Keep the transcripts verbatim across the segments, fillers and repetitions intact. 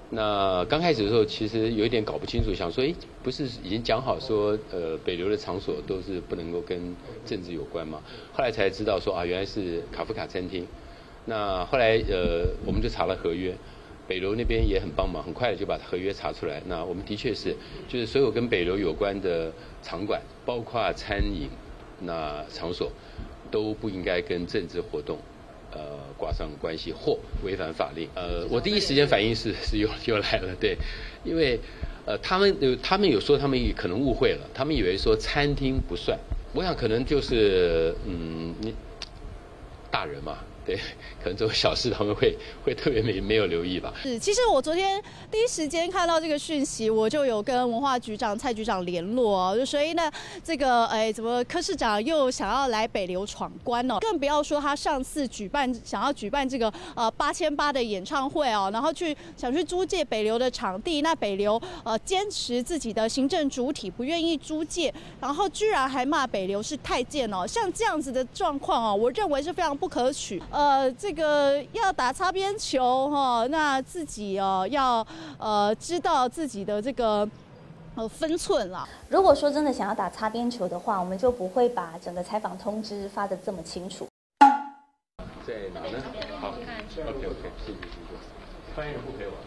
那刚开始的时候，其实有一点搞不清楚，想说，哎，不是已经讲好说，呃，北流的场所都是不能够跟政治有关吗？后来才知道说啊，原来是卡夫卡餐厅。那后来呃，我们就查了合约，北流那边也很帮忙，很快的就把合约查出来。那我们的确是，就是所有跟北流有关的场馆，包括餐饮那场所，都不应该跟政治活动。呃，挂上关系或违反法令。呃，我第一时间反应是是又又来了，对，因为呃，他们有他们有说他们可能误会了，他们以为说餐厅不算，我想可能就是嗯，你大人嘛。对，可能这种小事他们会会特别没没有留意吧。 是，其实我昨天第一时间看到这个讯息，我就有跟文化局长蔡局长联络，就所以呢，这个哎，怎么柯市长又想要来北流闯关哦？更不要说他上次举办想要举办这个呃八千八的演唱会哦，然后去想去租借北流的场地，那北流呃坚持自己的行政主体不愿意租借，然后居然还骂北流是太监哦，像这样子的状况哦，我认为是非常不可取。呃，这个要打擦边球哈、哦，那自己哦要呃知道自己的这个呃分寸啦。 如果说真的想要打擦边球的话，我们就不会把整个采访通知发得这么清楚。 在哪呢？好 ，OK OK， 谢谢谢谢。发言人不陪我。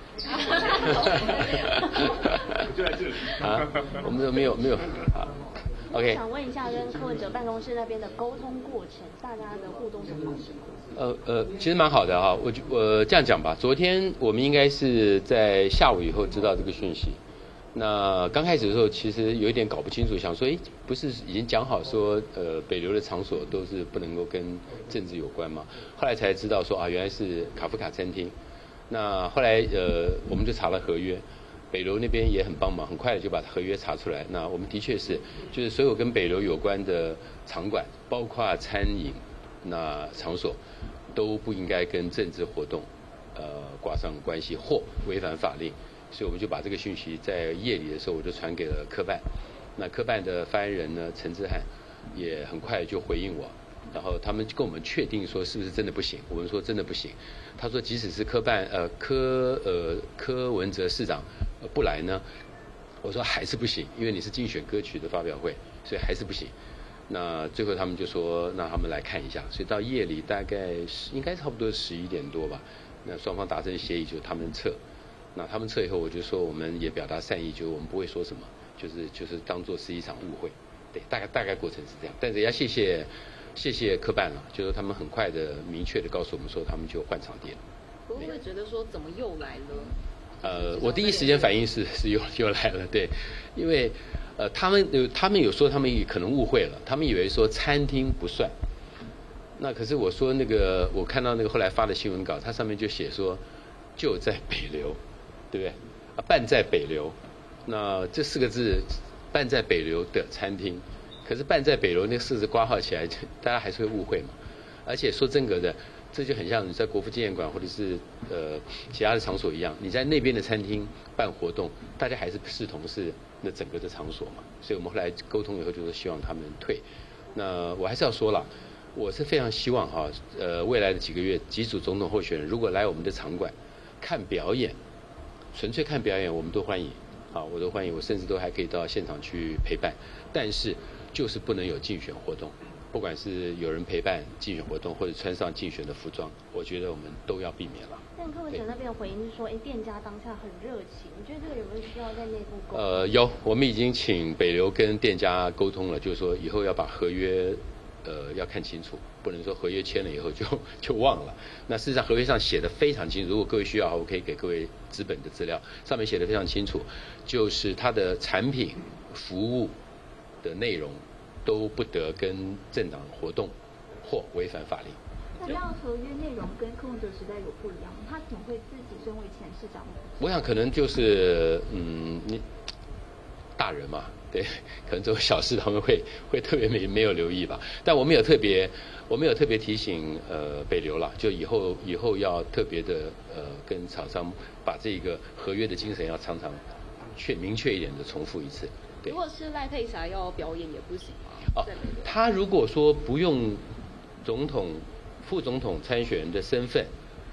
我就在这里。 啊，我们没有没有啊。OK， 想问一下，跟柯文哲办公室那边的沟通过程，大家的互动是好什么？ 呃呃，其实蛮好的哈。我我这样讲吧，昨天我们应该是在下午以后知道这个讯息。那刚开始的时候，其实有一点搞不清楚，想说，哎，不是已经讲好说，呃，北流的场所都是不能够跟政治有关吗？后来才知道说啊，原来是卡夫卡餐厅。那后来呃，我们就查了合约。北流那边也很帮忙，很快的就把合约查出来。那我们的确是，就是所有跟北流有关的场馆，包括餐饮那场所，都不应该跟政治活动呃挂上关系或违反法令。所以我们就把这个讯息在夜里的时候，我就传给了科办。那科办的发言人呢，陈之汉也很快就回应我。然后他们跟我们确定说是不是真的不行，我们说真的不行。他说即使是科办呃柯呃柯文哲市长、呃、不来呢，我说还是不行，因为你是竞选歌曲的发表会，所以还是不行。那最后他们就说让他们来看一下，所以到夜里大概应该差不多十一点多吧，那双方达成协议，就是他们撤。那他们撤以后，我就说我们也表达善意，就是我们不会说什么，就是就是当作是一场误会。对，大概大概过程是这样，但是也要谢谢。谢谢科办了，就是他们很快的、明确的告诉我们说，他们就换场地了。 会不会觉得说怎么又来了？ 呃，我第一时间反应是是又又来了，对，因为呃，他们有他们有说他们可能误会了，他们以为说餐厅不算。那可是我说那个，我看到那个后来发的新闻稿，它上面就写说就在北流，对不对？啊，办在北流，那这四个字，办在北流的餐厅。可是办在北流那个四字挂号起来，大家还是会误会嘛。而且说真格的，这就很像你在国父纪念馆或者是呃其他的场所一样，你在那边的餐厅办活动，大家还是视同是那整个的场所嘛。所以我们后来沟通以后，就是希望他们退。那我还是要说了，我是非常希望哈，呃，未来的几个月，几组总统候选人如果来我们的场馆看表演，纯粹看表演，我们都欢迎。啊，我都欢迎，我甚至都还可以到现场去陪伴，但是就是不能有竞选活动，不管是有人陪伴竞选活动，或者穿上竞选的服装，我觉得我们都要避免了。 但柯文哲那边的回应是说，哎，店家当下很热情，你觉得这个有没有需要在内部沟通？ 呃，有，我们已经请北流跟店家沟通了，就是说以后要把合约。呃，要看清楚，不能说合约签了以后就就忘了。那事实上合约上写的非常清楚，如果各位需要，我可以给各位纸本的资料，上面写的非常清楚，就是它的产品、服务的内容都不得跟政党活动或违反法令。 那这样合约内容跟柯文哲时代有不一样，他怎么会自己身为前市长？ 我想可能就是嗯，你大人嘛。对，可能这种小事他们会会特别没没有留意吧，但我们有特别，我们有特别提醒呃北流了，就以后以后要特别的呃跟厂商把这个合约的精神要常常确明确一点的重复一次。对， 如果是赖佩霞要表演也不行吗？ 哦，他如果说不用总统、副总统参选人的身份，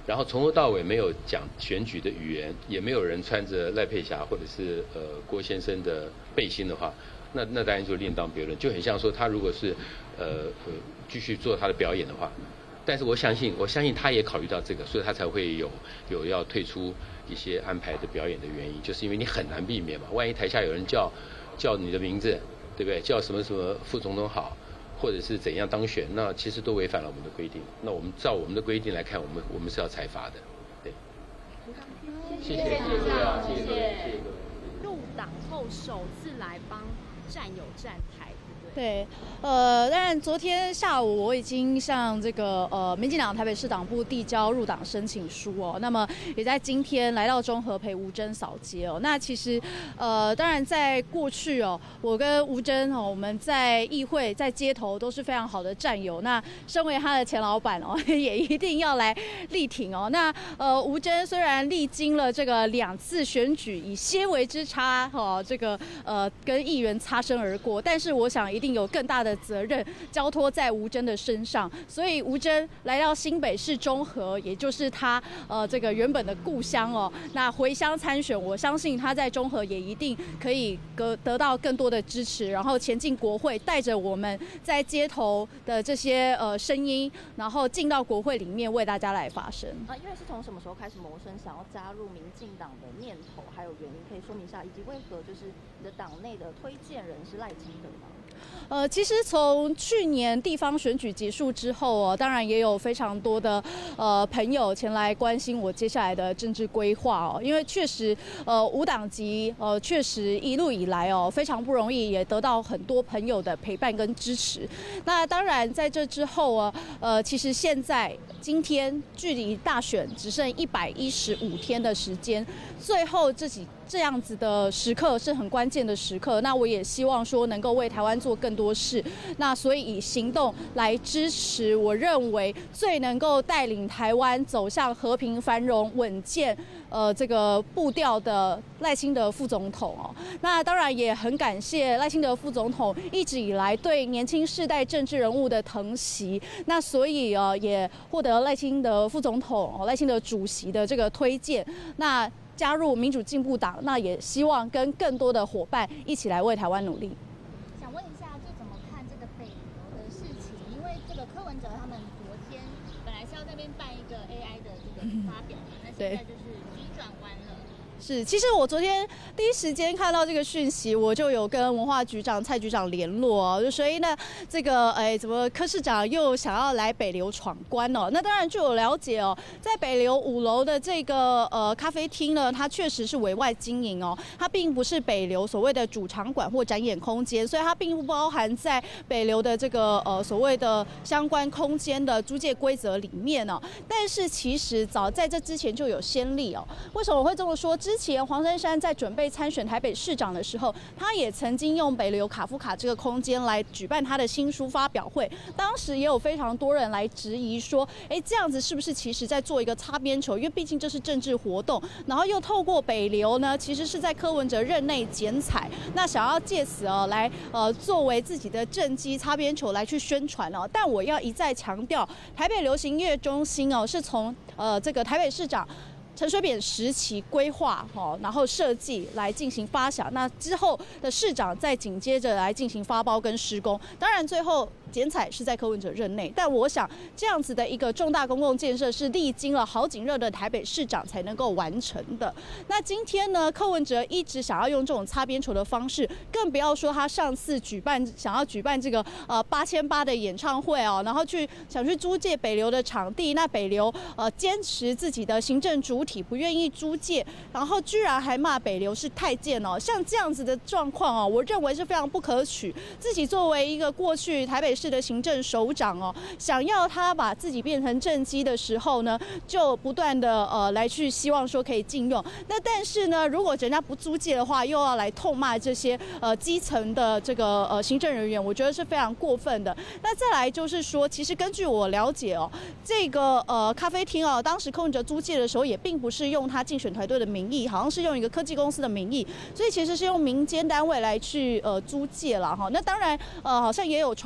然后从头到尾没有讲选举的语言，也没有人穿着赖佩霞或者是呃郭先生的背心的话，那那当然就另当别论，就很像说他如果是呃呃继续做他的表演的话，但是我相信我相信他也考虑到这个，所以他才会有有要退出一些安排的表演的原因，就是因为你很难避免嘛，万一台下有人叫叫你的名字，对不对？叫什么什么副总统好。或者是怎样当选，那其实都违反了我们的规定。那我们照我们的规定来看，我们我们是要裁罚的。对，谢谢，谢谢，谢谢，谢谢。 入党后首次来帮战友站台。 对，呃，当然昨天下午我已经向这个呃民进党台北市党部递交入党申请书哦，那么也在今天来到中和陪吴峥扫街哦。那其实呃，当然在过去哦，我跟吴峥哦，我们在议会、在街头都是非常好的战友。那身为他的前老板哦，也一定要来力挺哦。那呃，吴峥虽然历经了这个两次选举，以些微之差哦，这个呃跟议员擦身而过，但是我想一定有更大的责任交托在吴峥的身上，所以吴峥来到新北市中和，也就是他呃这个原本的故乡哦。那回乡参选，我相信他在中和也一定可以得得到更多的支持，然后前进国会，带着我们在街头的这些呃声音，然后进到国会里面为大家来发声。 啊，因为是从什么时候开始萌生想要加入民进党的念头，还有原因可以说明一下，以及为何就是你的党内的推荐人是赖清德吗？ 呃，其实从去年地方选举结束之后哦，当然也有非常多的呃朋友前来关心我接下来的政治规划哦，因为确实呃无党籍呃确实一路以来哦非常不容易，也得到很多朋友的陪伴跟支持。那当然在这之后啊，呃其实现在今天距离大选只剩一百一十五天的时间，最后这几这样子的时刻是很关键的时刻。那我也希望说能够为台湾做更多事，那所以以行动来支持我认为最能够带领台湾走向和平繁荣稳健呃这个步调的赖清德副总统哦。那当然也很感谢赖清德副总统一直以来对年轻世代政治人物的疼惜，那所以呃也获得赖清德副总统赖清德主席的这个推荐，那加入民主进步党，那也希望跟更多的伙伴一起来为台湾努力。 想问一下，就怎么看这个北流的事情？因为这个柯文哲他们昨天本来是要在那边办一个 A I 的这个发表嘛，那现在就是急转弯了。 是，其实我昨天第一时间看到这个讯息，我就有跟文化局长蔡局长联络哦，就所以呢，这个哎，怎么柯市长又想要来北流闯关哦？那当然据我了解哦，在北流五楼的这个呃咖啡厅呢，它确实是委外经营哦，它并不是北流所谓的主场馆或展演空间，所以它并不包含在北流的这个呃所谓的相关空间的租借规则里面哦。但是其实早在这之前就有先例哦。为什么我会这么说？之前黄珊珊在准备参选台北市长的时候，他也曾经用北流卡夫卡这个空间来举办他的新书发表会。当时也有非常多人来质疑说，哎，这样子是不是其实在做一个擦边球？因为毕竟这是政治活动，然后又透过北流呢，其实是在柯文哲任内剪彩，那想要借此哦来呃作为自己的政绩擦边球来去宣传哦。但我要一再强调，台北流行音乐中心哦是从呃这个台北市长陈水扁时期规划哦，然后设计来进行发想，那之后的市长再紧接着来进行发包跟施工。当然最后剪彩是在柯文哲任内，但我想这样子的一个重大公共建设是历经了好几任的台北市长才能够完成的。那今天呢，柯文哲一直想要用这种擦边球的方式，更不要说他上次举办想要举办这个呃八千八的演唱会哦，然后去想去租借北流的场地，那北流呃坚持自己的行政主体不愿意租借，然后居然还骂北流是太监哦，像这样子的状况哦，我认为是非常不可取。自己作为一个过去台北市的行政首长哦，想要他把自己变成政绩的时候呢，就不断的呃来去希望说可以禁用。那但是呢，如果人家不租借的话，又要来痛骂这些呃基层的这个呃行政人员，我觉得是非常过分的。那再来就是说，其实根据我了解哦，这个呃咖啡厅哦，当时柯文哲租借的时候，也并不是用他竞选团队的名义，好像是用一个科技公司的名义，所以其实是用民间单位来去呃租借了哈。那当然呃好像也有传出说。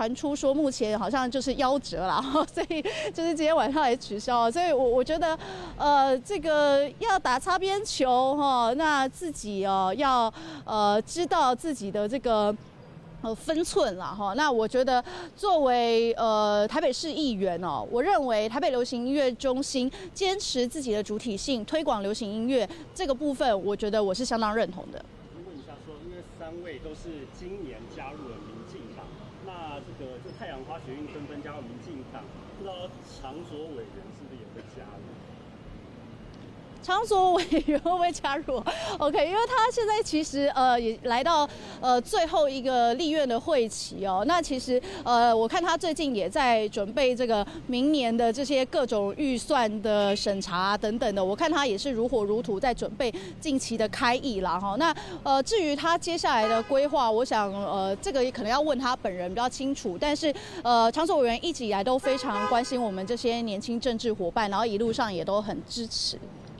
说目前好像就是夭折了，所以就是今天晚上也取消了。所以我我觉得，呃，这个要打擦边球哈，那自己哦要呃知道自己的这个。呃，分寸啦哈。那我觉得，作为呃台北市议员哦，我认为台北流行音乐中心坚持自己的主体性，推广流行音乐这个部分，我觉得我是相当认同的。 问一下说，因为三位都是今年加入了民进党，那这个就太阳花学运纷纷加入民进党，不知道长左委员是不是也会加入？ 长左委员会不会加入 ？OK， 因为他现在其实呃也来到呃最后一个立院的会期哦。那其实呃我看他最近也在准备这个明年的这些各种预算的审查等等的。我看他也是如火如荼在准备近期的开议啦哈。那呃至于他接下来的规划，我想呃这个也可能要问他本人比较清楚。但是呃长左委员一直以来都非常关心我们这些年轻政治伙伴，然后一路上也都很支持。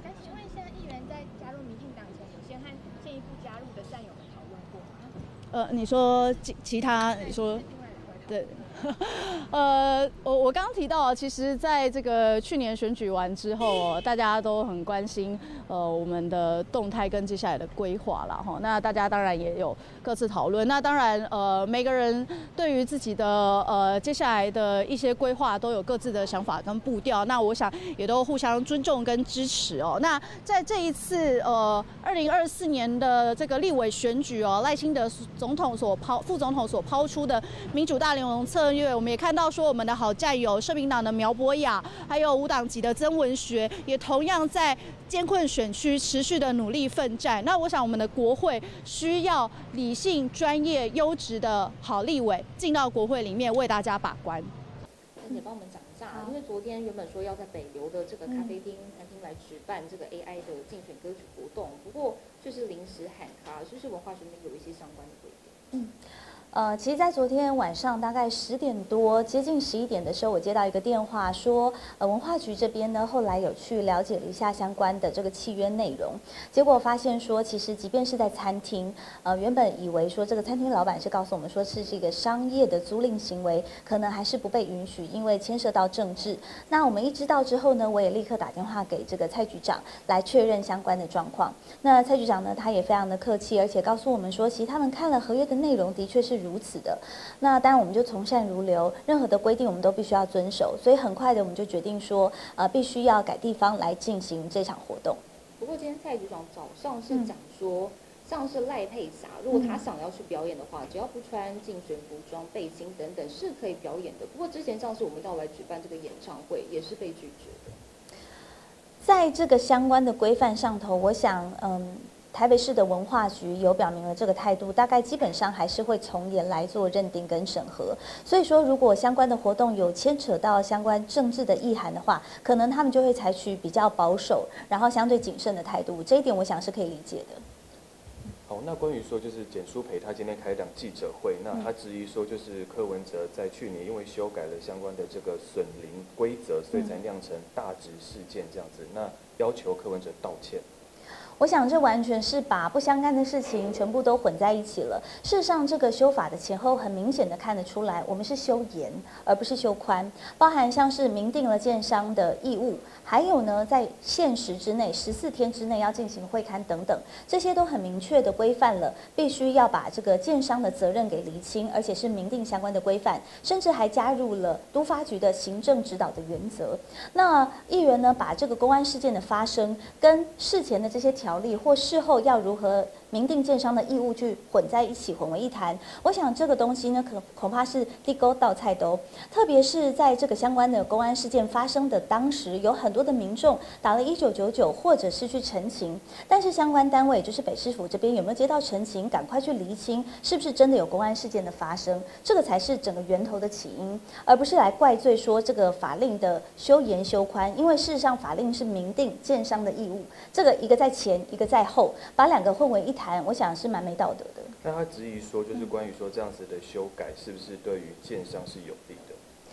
呃，你说其其他，你说，对，呃，我我刚刚提到，其实在这个去年选举完之后，大家都很关心呃我们的动态跟接下来的规划啦哈。那大家当然也有各自讨论。那当然呃每个人对于自己的呃接下来的一些规划都有各自的想法跟步调。那我想也都互相尊重跟支持哦。那在这一次呃二零二四年的这个立委选举哦，赖清德总统所抛副总统所抛出的民主大联盟策略，我们也看到说我们的好战友社民党的苗博雅，还有无党籍的曾文学，也同样在艰困选区持续的努力奋战。那我想我们的国会需要理性、专业、优质的好立委进到国会里面为大家把关。 你帮我们讲一下，因为昨天原本说要在北流的这个咖啡厅、餐厅来举办这个 A I 的竞选歌曲活动，不过就是临时喊卡，就是文化局那边有一些相关的规定。 嗯。呃，其实，在昨天晚上大概十点多，接近十一点的时候，我接到一个电话说，呃，文化局这边呢，后来有去了解了一下相关的这个契约内容，结果发现说，其实即便是在餐厅，呃，原本以为说这个餐厅老板是告诉我们说是这个商业的租赁行为，可能还是不被允许，因为牵涉到政治。那我们一知道之后呢，我也立刻打电话给这个蔡局长来确认相关的状况。那蔡局长呢，他也非常的客气，而且告诉我们说，其实他们看了合约的内容，的确是如此的。那当然我们就从善如流，任何的规定我们都必须要遵守，所以很快的我们就决定说，呃，必须要改地方来进行这场活动。 不过今天蔡局长早上是讲说，嗯、像是赖佩霞，如果他想要去表演的话，只要不穿竞选服装、背心等等，是可以表演的。不过之前像是我们要来举办这个演唱会，也是被拒绝的。 在这个相关的规范上头，我想，嗯。台北市的文化局有表明了这个态度，大概基本上还是会从严来做认定跟审核。所以说，如果相关的活动有牵扯到相关政治的意涵的话，可能他们就会采取比较保守，然后相对谨慎的态度。这一点我想是可以理解的。 好，那关于说就是简舒培他今天开一档记者会，那他质疑说就是柯文哲在去年因为修改了相关的这个损林规则，所以才酿成大直事件这样子，那要求柯文哲道歉。 我想这完全是把不相干的事情全部都混在一起了。事实上，这个修法的前后很明显的看得出来，我们是修严而不是修宽，包含像是明定了建商的义务，还有呢在限时之内十四天之内要进行会勘等等，这些都很明确的规范了，必须要把这个建商的责任给厘清，而且是明定相关的规范，甚至还加入了都发局的行政指导的原则。那议员呢，把这个公安事件的发生跟事前的这些条例或事后要如何明定建商的义务去混在一起，混为一谈。我想这个东西呢，可恐怕是地沟倒菜兜。特别是在这个相关的公安事件发生的当时，有很多的民众打了一九九九，或者是去陈情，但是相关单位就是北市府这边有没有接到陈情，赶快去厘清是不是真的有公安事件的发生，这个才是整个源头的起因，而不是来怪罪说这个法令的修严修宽。因为事实上法令是明定建商的义务，这个一个在前，一个在后，把两个混为一谈，我想是蛮没道德的。 那他质疑说，就是关于说这样子的修改，是不是对于建商是有利的？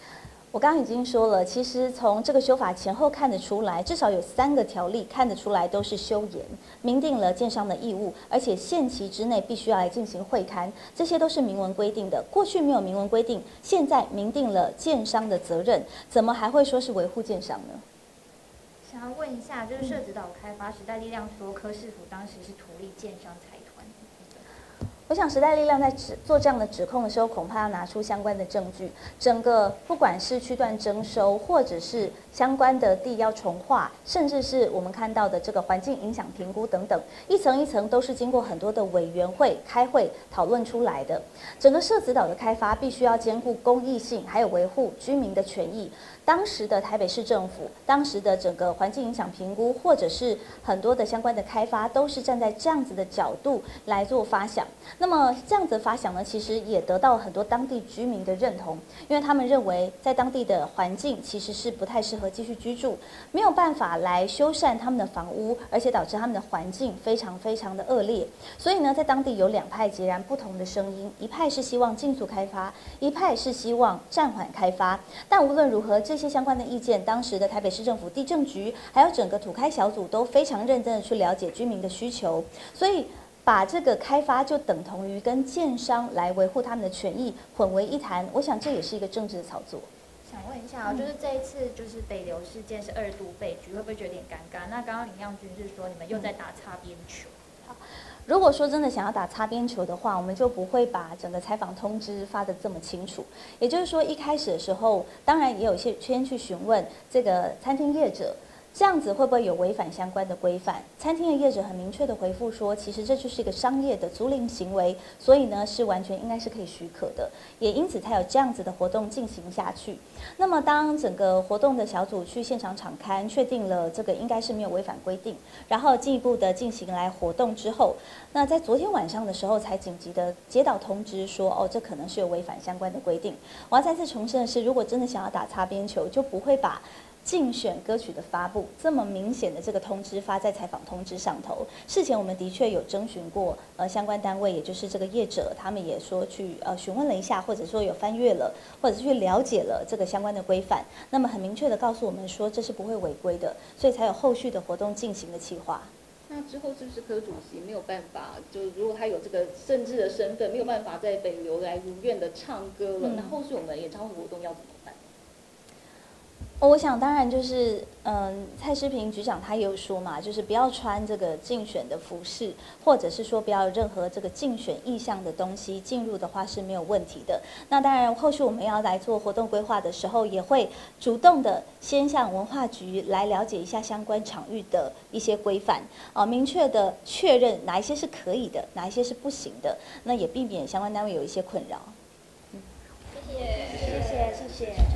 我刚刚已经说了，其实从这个修法前后看得出来，至少有三个条例看得出来都是修严，明定了建商的义务，而且限期之内必须要来进行会勘，这些都是明文规定的。过去没有明文规定，现在明定了建商的责任，怎么还会说是维护建商呢？ 想要问一下，就是社子岛开发时代力量说柯市府当时是图利建商财团。 我想时代力量在指做这样的指控的时候，恐怕要拿出相关的证据。整个不管是区段征收，或者是相关的地要重划，甚至是我们看到的这个环境影响评估等等，一层一层都是经过很多的委员会开会讨论出来的。整个社子岛的开发必须要兼顾公益性，还有维护居民的权益。当时的台北市政府，当时的整个环境影响评估，或者是很多的相关的开发，都是站在这样子的角度来做发想。那么这样子的发想呢，其实也得到很多当地居民的认同，因为他们认为在当地的环境其实是不太适合继续居住，没有办法来修缮他们的房屋，而且导致他们的环境非常非常的恶劣。所以呢，在当地有两派截然不同的声音，一派是希望尽速开发，一派是希望暂缓开发。但无论如何，这些相关的意见，当时的台北市政府地政局还有整个土开小组都非常认真的去了解居民的需求，所以把这个开发就等同于跟建商来维护他们的权益混为一谈，我想这也是一个政治的操作。 想问一下啊、哦，就是这一次就是北流事件是二度被局，会不会觉得有点尴尬？那刚刚林亮君是说你们又在打擦边球。 好，如果说真的想要打擦边球的话，我们就不会把整个采访通知发得这么清楚。也就是说，一开始的时候，当然也有一些先去询问这个餐厅业者。这样子会不会有违反相关的规范？餐厅的业者很明确的回复说，其实这就是一个商业的租赁行为，所以呢是完全应该是可以许可的，也因此才有这样子的活动进行下去。那么当整个活动的小组去现场场勘，确定了这个应该是没有违反规定，然后进一步的进行来活动之后，那在昨天晚上的时候才紧急的接到通知说，哦，这可能是有违反相关的规定。我要再次重申的是，如果真的想要打擦边球，就不会把竞选歌曲的发布这么明显的这个通知发在采访通知上头。事前我们的确有征询过呃相关单位，也就是这个业者，他们也说去呃询问了一下，或者说有翻阅了，或者是去了解了这个相关的规范。那么很明确的告诉我们说这是不会违规的，所以才有后续的活动进行的企划。 那之后是不是柯主席没有办法，就如果他有这个政治的身份，没有办法在北流来如愿的唱歌了，嗯、那后续我们演唱会活动要怎么办？ 哦，我想当然就是，嗯，蔡诗萍局长他也有说嘛，就是不要穿这个竞选的服饰，或者是说不要有任何这个竞选意向的东西进入的话是没有问题的。那当然，后续我们要来做活动规划的时候，也会主动的先向文化局来了解一下相关场域的一些规范，啊，明确的确认哪一些是可以的，哪一些是不行的，那也避免相关单位有一些困扰。 嗯，谢谢，谢谢，谢谢。